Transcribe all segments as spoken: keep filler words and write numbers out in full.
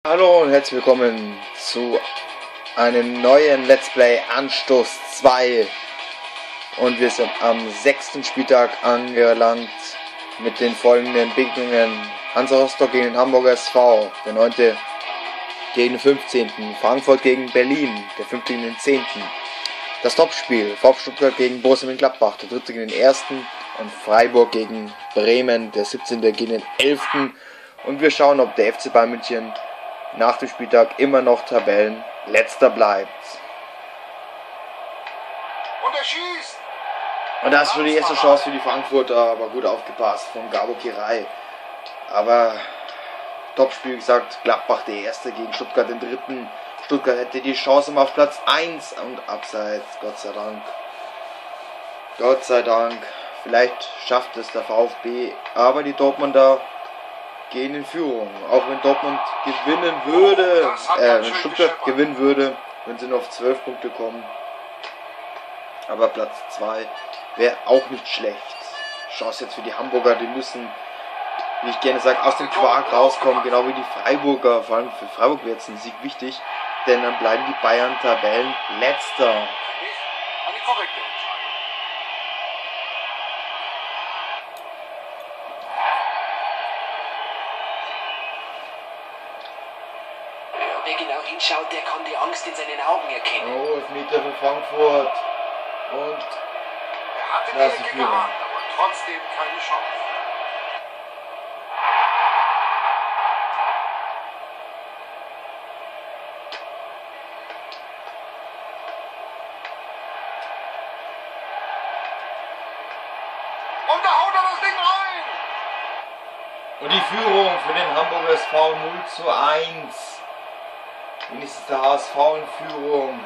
Hallo und herzlich willkommen zu einem neuen Let's Play Anstoß zwei und wir sind am sechsten Spieltag angelangt mit den folgenden Begegnungen: Hansa Rostock gegen den Hamburger S V, der neunte gegen den fünfzehnten, Frankfurt gegen Berlin, der fünfte gegen den zehnten, das Topspiel VfB Stuttgart gegen Borussia Mönchengladbach, der dritte gegen den ersten und Freiburg gegen Bremen, der siebzehnte gegen den elften und wir schauen, ob der F C Bayern München nach dem Spieltag immer noch Tabellenletzter bleibt. Und er schießt! Und das ist schon die erste Chance für die Frankfurter, aber gut aufgepasst von Gabo Kirai. Aber Topspiel, wie gesagt, Gladbach der erste gegen Stuttgart den dritten. Stuttgart hätte die Chance um auf Platz eins und abseits, Gott sei Dank. Gott sei Dank. Vielleicht schafft es der VfB, aber die Dortmunder gehen in Führung. Auch wenn Dortmund gewinnen würde, äh, wenn Stuttgart gewinnen würde, würden sie nur auf zwölf Punkte kommen. Aber Platz zwei wäre auch nicht schlecht. Chance jetzt für die Hamburger, die müssen, wie ich gerne sage, aus dem Quark rauskommen, genau wie die Freiburger. Vor allem für Freiburg wäre jetzt ein Sieg wichtig, denn dann bleiben die Bayern Tabellenletzter. Eine korrekte Entscheidung. Wer genau hinschaut, der kann die Angst in seinen Augen erkennen. Oh, Elfmeter für Frankfurt. Und Er hatte die das ist Ecke Führung. gehabt, aber trotzdem keine Chance. Und da haut er das Ding rein! Und die Führung für den Hamburger S V null zu eins. Wenigstens der H S V in Führung.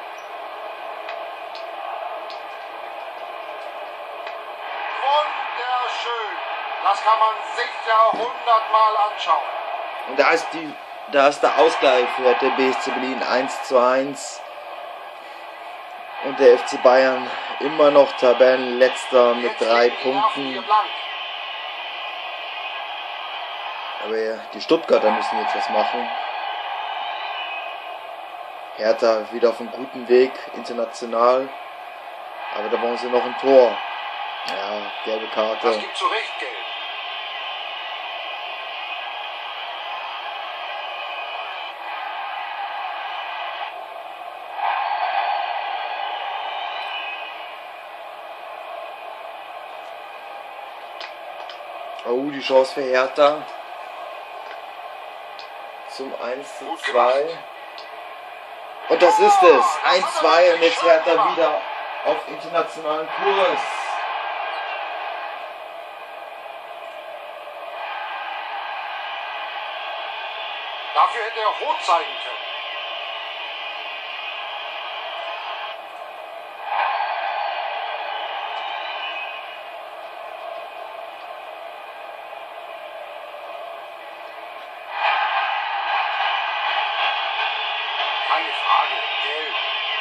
Wunderschön. Das kann man sich ja hundertmal anschauen. Und da ist die, da ist der Ausgleich für der B S C Berlin eins zu eins. Und der F C Bayern immer noch Tabellenletzter mit Jetzt drei liegen die Nerven hier Punkten. blank. Aber ja, die Stuttgarter müssen jetzt was machen. Hertha wieder auf einem guten Weg, international. Aber da brauchen sie noch ein Tor. Ja, gelbe Das Karte. gibt zu Recht Geld. Oh, die Chance für Hertha. Zum eins zu Gut zwei. gemacht. Und das ist es. eins zu zwei und jetzt Hertha wieder auf internationalen Kurs. Dafür hätte er rot zeigen können. Keine Frage, gelb.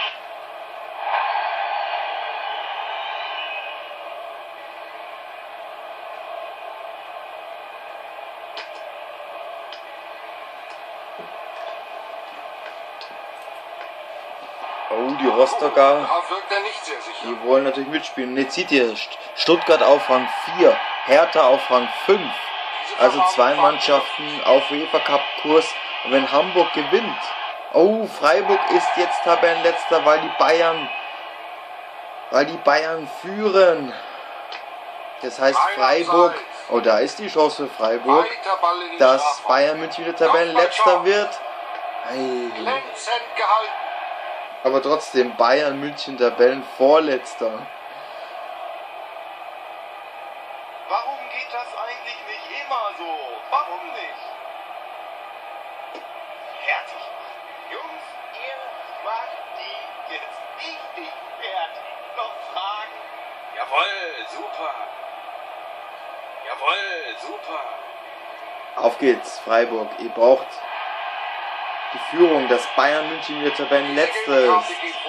Oh, die Rostocker. Da wirkt er nicht sehr sicher. Die wollen natürlich mitspielen. Und jetzt seht ihr Stuttgart auf Rang vier, Hertha auf Rang fünf. Also zwei Mannschaften auf UEFA Cup Kurs. Und wenn Hamburg gewinnt, oh, Freiburg ist jetzt Tabellenletzter, weil die Bayern, weil die Bayern führen. Das heißt Freiburg, oh, da ist die Chance für Freiburg, Weiter Ball in den dass Strafraum. Bayern München wieder Tabellenletzter wird. Hey. Glänzend gehalten. Aber trotzdem Bayern München Tabellenvorletzter. Warum geht das eigentlich nicht immer so? Warum nicht? Fertig machen. Jungs, ihr macht die jetzt richtig fertig. Noch Fragen? Jawohl, super. Jawohl, super. Auf geht's, Freiburg. Ihr braucht die Führung, dass Bayern München wieder Tabellenletzter ist.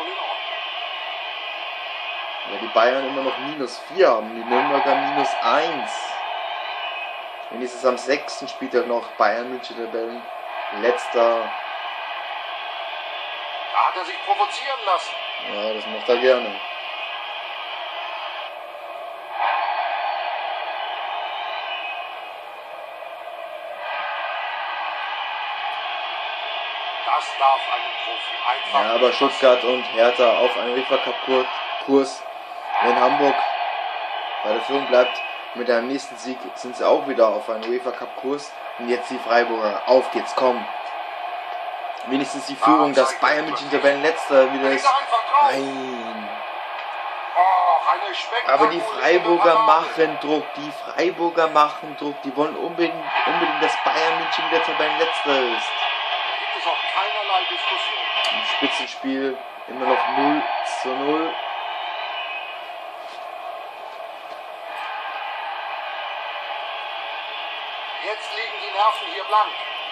Weil die Bayern immer noch minus vier haben, die Nürnberger minus eins. Wenn es am sechsten Spieltag noch Bayern München Tabellen Letzter. Da hat er sich provozieren lassen. Ja, das macht er gerne. Das darf einem Profi einfach. Ja, aber Stuttgart und Hertha auf einem UEFA-Cup-Kurs. Wenn Hamburg bei der Führung bleibt, mit einem nächsten Sieg sind sie auch wieder auf einem UEFA-Cup-Kurs. Und jetzt die Freiburger. Auf geht's, komm. Wenigstens die Führung, dass Bayern München Tabellenletzter wieder ist. Nein. Aber die Freiburger machen Druck. Die Freiburger machen Druck. Die wollen unbedingt, unbedingt dass Bayern München wieder Tabellenletzter ist. Da gibt es auch keinerlei Diskussion. Im Spitzenspiel immer noch null zu null. Jetzt liegen die Nerven hier blank.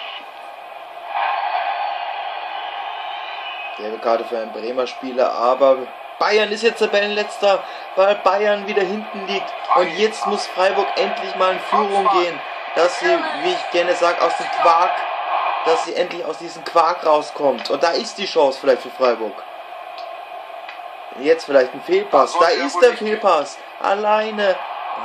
Gelbe Karte für einen Bremer Spieler, aber Bayern ist jetzt Tabellenletzter, weil Bayern wieder hinten liegt. Und jetzt muss Freiburg endlich mal in Führung gehen, dass sie, wie ich gerne sage, aus dem Quark, dass sie endlich aus diesem Quark rauskommt. Und da ist die Chance vielleicht für Freiburg. Jetzt vielleicht ein Fehlpass. Da ist der Fehlpass. Alleine.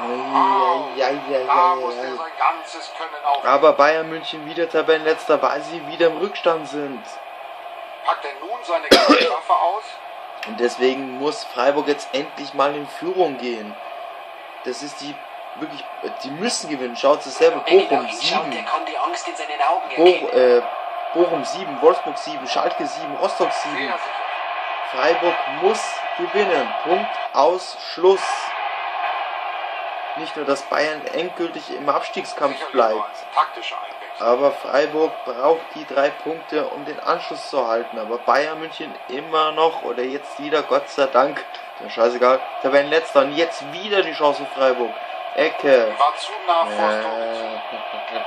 Aber Bayern München wieder Tabellenletzter, weil sie wieder im Rückstand sind. Packt er nun seine Waffe aus? Und deswegen muss Freiburg jetzt endlich mal in Führung gehen. Das ist die wirklich, die müssen gewinnen. Schaut es selber. Bochum sieben. Bo äh, Bochum sieben, Wolfsburg sieben, Schalke sieben, Rostock sieben. Freiburg muss gewinnen. Punkt aus Schluss. Nicht nur, dass Bayern endgültig im Abstiegskampf bleibt, aber Freiburg braucht die drei Punkte, um den Anschluss zu halten. Aber Bayern München immer noch, oder jetzt wieder, Gott sei Dank, ja, scheißegal, Tabellenletzter. Und jetzt wieder die Chance für Freiburg. Ecke. War zu nah vor Äh,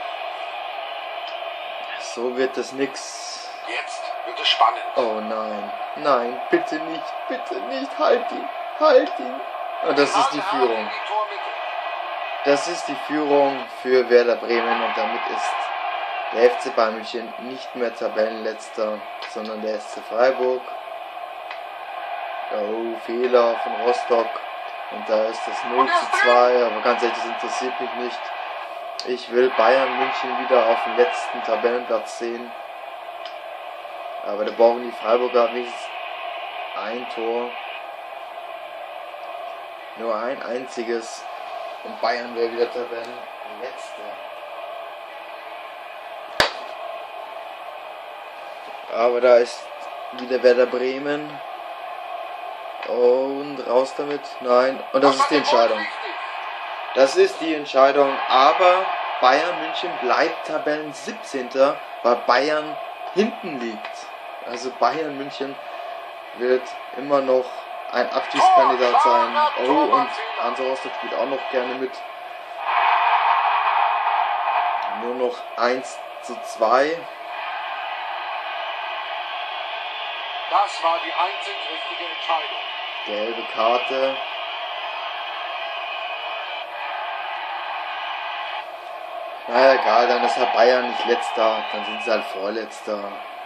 so wird es nix. Jetzt wird es spannend. Oh nein, nein, bitte nicht, bitte nicht, halt ihn, halt ihn. Und das ist die Führung. Das ist die Führung für Werder Bremen und damit ist der F C Bayern München nicht mehr Tabellenletzter, sondern der S C Freiburg. Oh, Fehler von Rostock. Und da ist das null zu zwei, aber ganz ehrlich, das interessiert mich nicht. Ich will Bayern München wieder auf dem letzten Tabellenplatz sehen. Aber da brauchen die Freiburger wenigstens ein Tor. Nur ein einziges. Und Bayern wäre wieder Tabellenletzter. Aber da ist wieder Werder Bremen. Und raus damit. Nein. Und das ist die Entscheidung. Das ist die Entscheidung. Aber Bayern München bleibt Tabellen siebzehnter, weil Bayern hinten liegt. Also Bayern München wird immer noch ein Abstiegskandidat sein. Oh, und Hansa Rostock spielt auch noch gerne mit. Nur noch eins zu zwei. Das war die einzig richtige Entscheidung. Gelbe Karte. Na egal, dann ist halt Bayern nicht letzter, dann sind sie halt vorletzter.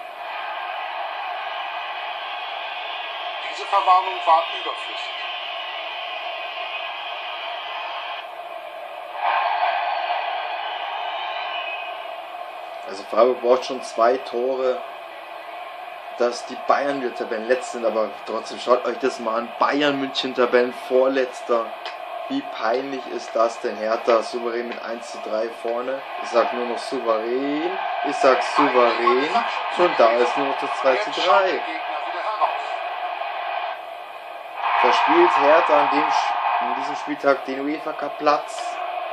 Diese Verwarnung war überflüssig. Also Freiburg braucht schon zwei Tore, dass die Bayern wieder Tabellenletzter sind, aber trotzdem schaut euch das mal an. Bayern München Tabellenvorletzter. Wie peinlich ist das denn? Hertha souverän mit eins zu drei vorne. Ich sag nur noch souverän. Ich sag souverän. Und da ist nur noch das zwei zu drei. Verspielt Hertha an, dem, an diesem Spieltag den UEFA Cup Platz.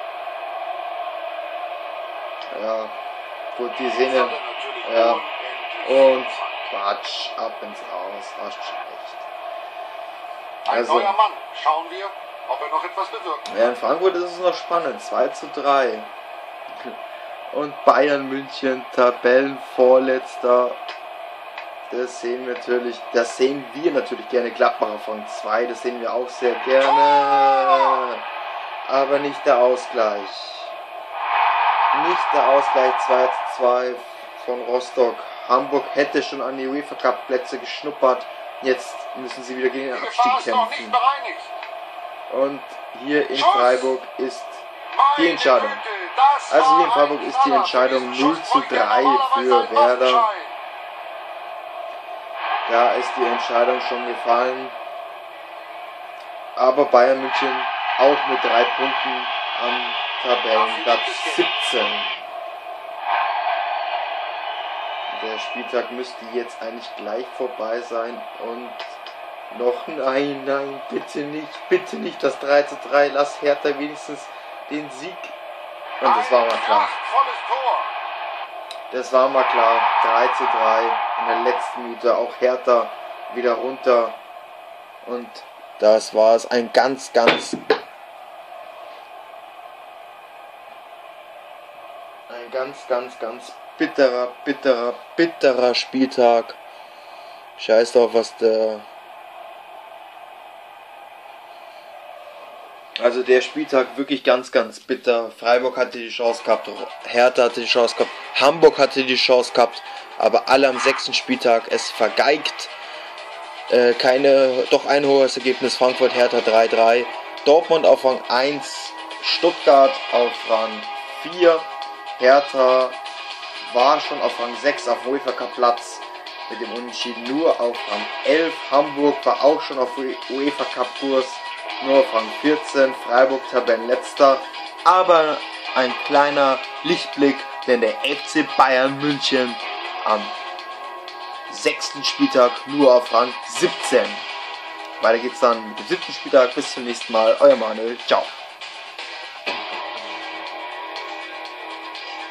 Ja, gut, die sehen ja. Ja. Und Quatsch, ab ins Aus. Ach, schlecht. Ein Also, neuer Mann. Schauen wir, ob er noch etwas bewirkt. ja, in Frankfurt ist es noch spannend. zwei zu drei. Und Bayern München, Tabellenvorletzter. Das sehen wir natürlich, das sehen wir natürlich gerne. Gladbacher von zwei, das sehen wir auch sehr gerne. Aber nicht der Ausgleich. Nicht der Ausgleich, zwei zu zwei von Rostock. Hamburg hätte schon an die UEFA Cup Plätze geschnuppert. Jetzt müssen sie wieder gegen den Abstieg kämpfen. Und hier in Freiburg ist die Entscheidung. Also hier in Freiburg ist die Entscheidung null zu drei für Werder. Da ist die Entscheidung schon gefallen. Aber Bayern München auch mit drei Punkten am Tabellenplatz siebzehn. Der Spieltag müsste jetzt eigentlich gleich vorbei sein und noch, nein, nein, bitte nicht, bitte nicht das drei zu drei, lass Hertha wenigstens den Sieg. Und das war mal klar. Das war mal klar, drei zu drei in der letzten Minute, auch Hertha wieder runter und das war es, ein ganz, ganz ein ganz, ganz, ganz bitterer, bitterer, bitterer Spieltag. Scheiß drauf, was der... Also der Spieltag wirklich ganz, ganz bitter. Freiburg hatte die Chance gehabt, Hertha hatte die Chance gehabt, Hamburg hatte die Chance gehabt, aber alle am sechsten Spieltag es vergeigt. Äh, keine, doch ein hohes Ergebnis, Frankfurt, Hertha drei drei, Dortmund auf Rang eins, Stuttgart auf Rang vier, Hertha war schon auf Rang sechs auf UEFA Cup Platz mit dem Unentschieden nur auf Rang elf, Hamburg war auch schon auf UEFA Cup Kurs, nur auf Rang vierzehn, Freiburg Tabellenletzter, aber ein kleiner Lichtblick, denn der F C Bayern München am sechsten Spieltag nur auf Rang siebzehn. Weiter geht's dann mit dem siebten Spieltag. Bis zum nächsten Mal. Euer Manuel. Ciao.